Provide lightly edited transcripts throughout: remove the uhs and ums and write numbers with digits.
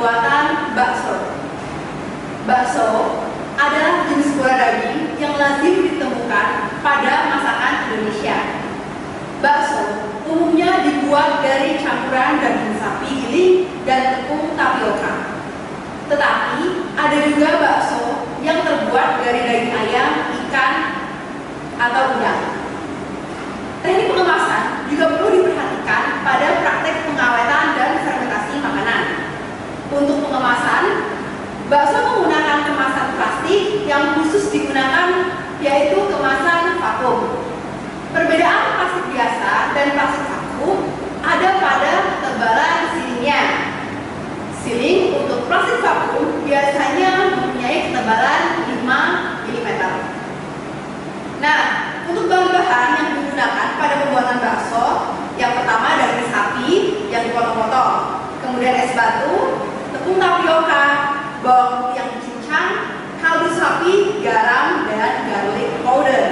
pembuatan bakso. Bakso adalah jenis bola daging yang lazim ditemukan pada masakan Indonesia. Bakso umumnya dibuat dari campuran daging sapi giling dan tepung tapioka. Tetapi ada juga bakso yang terbuat dari daging ayam, ikan, atau udang. Teknik pengemasan juga perlu diperhatikan pada praktek pengawetan dan fermentasi makanan. Untuk pengemasan, bakso menggunakan kemasan plastik yang khusus digunakan, yaitu kemasan vakum. Perbedaan plastik biasa dan plastik vakum ada pada ketebalan silingnya. Siling untuk plastik vakum biasanya mempunyai ketebalan 5 mm. Nah, untuk bahan-bahan yang digunakan pada pembuatan bakso, yang pertama daging sapi yang dipotong-potong, kemudian es batu, tepung tapioka, bawang putih yang dicincang, kaldu sapi, garam, dan garlic powder.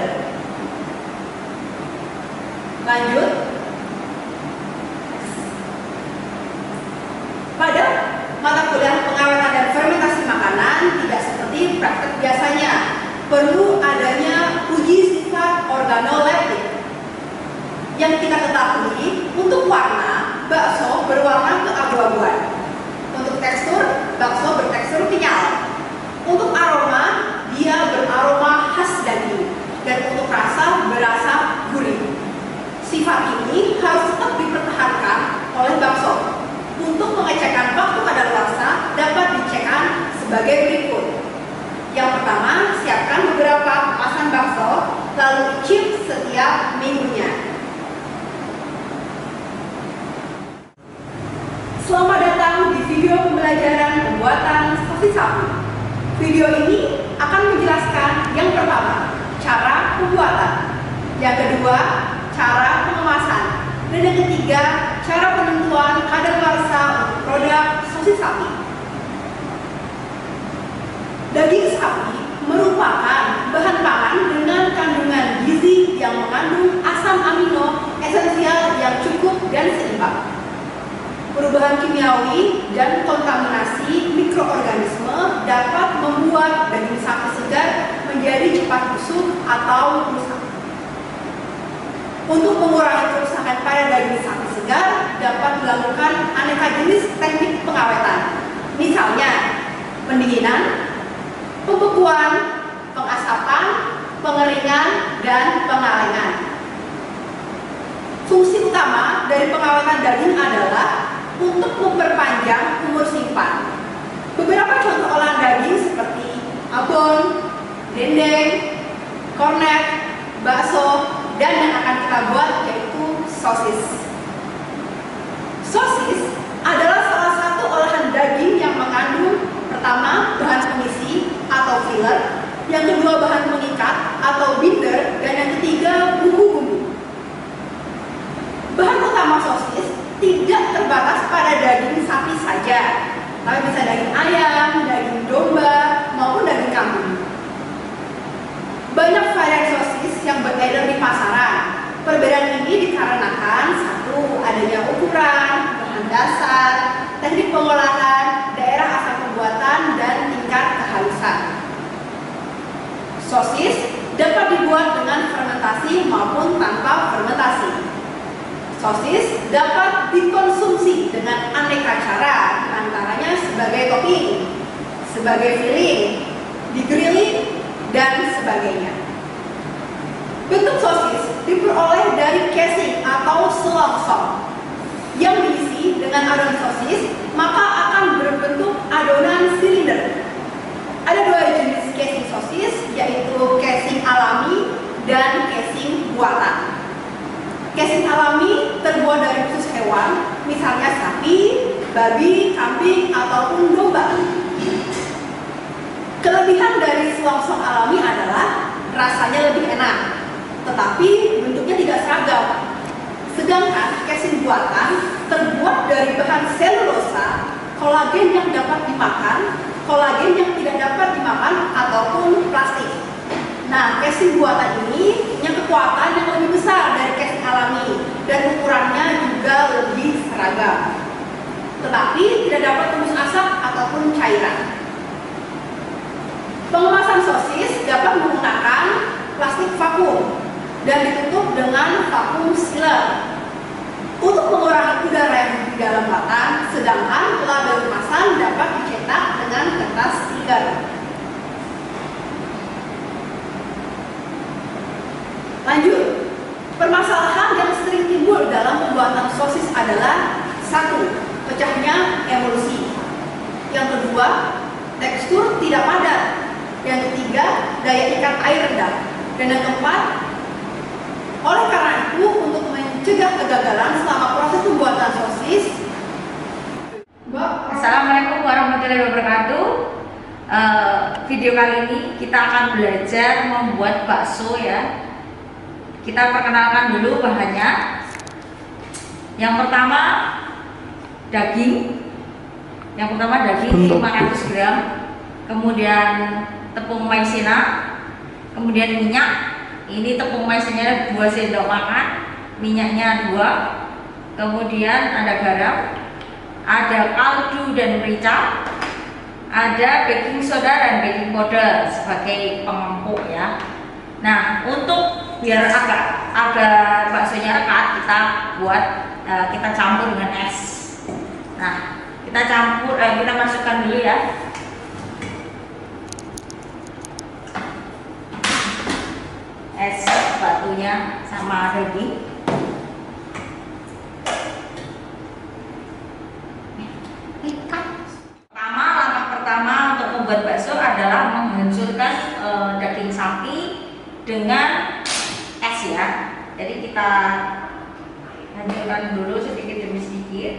Lanjut, pada mata kuliah pengawetan dan fermentasi makanan tidak seperti praktek biasanya. Perlu adanya uji sifat organoleptik. Yang kita ketahui, untuk warna, bakso berwarna keabu-abuan. Untuk tekstur, bakso bertekstur kenyal. Untuk aroma, dia beraroma khas daging. Dan untuk rasa, berasa gurih. Sifat ini harus tetap dipertahankan oleh bakso. Untuk pengecekan waktu kadaluarsa dapat dicekkan sebagai berikut. Yang pertama, siapkan beberapa kemasan bakso, lalu icip setiap minggunya. Selamat datang di video pembelajaran pembuatan sosis sapi. Video ini akan menjelaskan yang pertama, cara pembuatan. Yang kedua, cara pengemasan. Dan yang ketiga, cara penentuan kadaluarsa untuk produk sosis sapi. Daging sapi merupakan bahan pangan dengan kandungan gizi yang mengandung asam amino esensial yang cukup dan seimbang. Perubahan kimiawi dan kontaminasi mikroorganisme dapat membuat daging sapi segar menjadi cepat busuk atau rusak. Untuk mengurangi kerusakan pada daging sapi segar dapat dilakukan aneka jenis teknik pengawetan. Misalnya, pendinginan, pembekuan, pengasapan, pengeringan, dan pengalengan. Fungsi utama dari pengawetan daging adalah untuk memperpanjang umur simpan. Beberapa contoh olahan daging seperti abon, dendeng, kornet, bakso, dan yang akan kita buat yaitu sosis. Sosis adalah salah satu olahan daging yang mengandung pertama bahan pengisi atau filler, yang kedua bahan pengikat atau binder, dan yang ketiga bumbu-bumbu. Bahan utama sosis tidak terbatas pada daging sapi saja, tapi bisa daging ayam, daging domba, maupun daging kambing. Banyak varian sosis yang beredar di pasaran. Perbedaan ini dikarenakan satu, adanya ukuran, bahan dasar, teknik pengolahan, daerah asal pembuatan, dan tingkat kehalusan. Sosis dapat dibuat dengan fermentasi maupun tanpa fermentasi. Sosis dapat dikonsumsi dengan aneka cara, antaranya sebagai topping, sebagai filling, digrilling, dan sebagainya. Bentuk sosis diperoleh dari casing atau selongsong yang diisi dengan adonan sosis, maka akan berbentuk adonan silinder. Ada dua jenis casing sosis, yaitu casing alami dan casing buatan. Casing alami terbuat dari usus hewan, misalnya sapi, babi, kambing, ataupun domba. Kelebihan dari selongsong alami adalah rasanya lebih enak, tetapi bentuknya tidak seragam. Sedangkan casing buatan terbuat dari bahan selulosa, kolagen yang dapat dimakan, kolagen yang tidak dapat dimakan, ataupun plastik. Nah, casing buatan ini punya kekuatan yang lebih besar dari casing alami dan ukurannya juga lebih seragam. tetapi tidak dapat tembus asap ataupun cairan. Pengemasan sosis dapat menggunakan plastik vakum dan ditutup dengan vakum sealer untuk mengurangi udara yang di dalam batan, sedangkan label kemasan dapat dicetak dengan kertas stiker. Lanjut, permasalahan yang sering timbul dalam pembuatan sosis adalah: 1. Pecahnya emulsi. Yang kedua, tekstur tidak padat. Yang ketiga, daya ikat air rendah. Dan yang keempat, oleh karena itu, untuk mencegah kegagalan selama proses pembuatan sosis. Assalamualaikum warahmatullahi wabarakatuh. Video kali ini kita akan belajar membuat bakso ya. Kita perkenalkan dulu bahannya. Yang pertama daging. Yang pertama daging 500 gram. Kemudian tepung maizena. Kemudian minyak. Ini tepung maizenanya 2 sendok makan, minyaknya 2. Kemudian ada garam, ada kaldu dan merica, ada baking soda dan baking powder sebagai pengempuk ya. Nah, untuk biar agar baksonya rekat, kita campur dengan es. Nah, kita masukkan dulu ya. Es batunya sama daging. Langkah pertama untuk membuat bakso adalah menghancurkan daging sapi dengan es ya. Jadi kita hancurkan dulu sedikit demi sedikit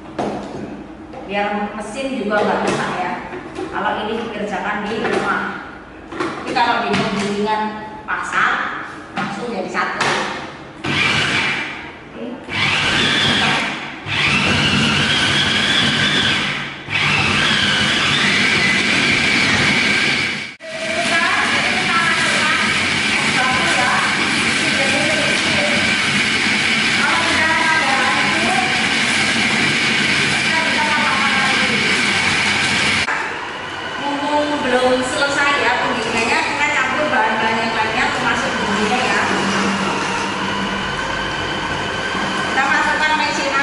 biar mesin juga nggak rusak ya kalau ini dikerjakan di rumah. Tapi kalau di penggilingan pasar langsung jadi satu. Belum selesai ya penggilingannya, kita campur bahan-bahan yang lainnya termasuk bumbunya ya. Kita masukkan maizena,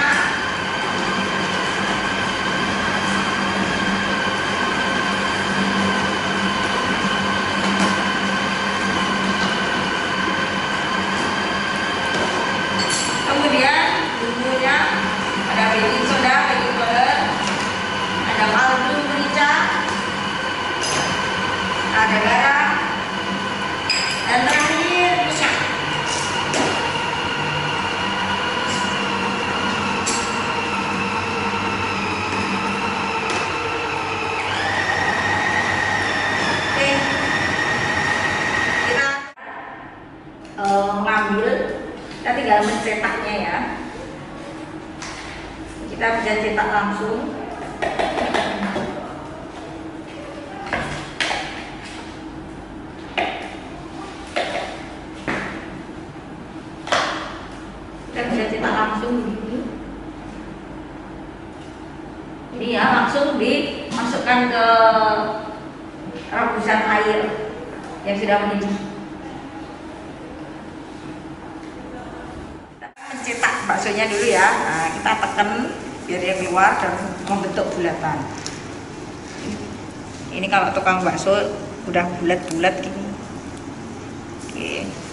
kemudian bumbunya ada baking soda, baking powder, ada kaldu merica, ada garam, dan terakhir minyak. Oke, kita mengambil, kita tinggal mencetaknya ya. Kita bisa cetak langsung. Bisa cetak langsung begini. Ini ya langsung dimasukkan ke rebusan air yang sudah mendidih. Kita mencetak baksonya dulu ya. Nah, kita tekan biar dia keluar dan membentuk bulatan. Ini kalau tukang bakso udah bulat-bulat gini. Oke.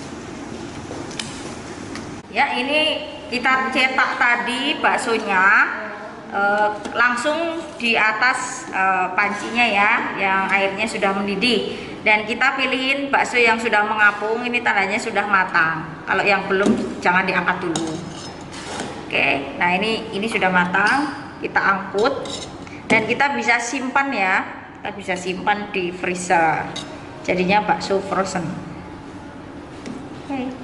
Ya, ini kita cetak tadi baksonya langsung di atas pancinya ya, yang airnya sudah mendidih. Dan kita pilihin bakso yang sudah mengapung, ini tandanya sudah matang. Kalau yang belum jangan diangkat dulu. Oke, nah ini sudah matang, kita angkut dan kita bisa simpan ya. Kita bisa simpan di freezer. Jadinya bakso frozen. Oke.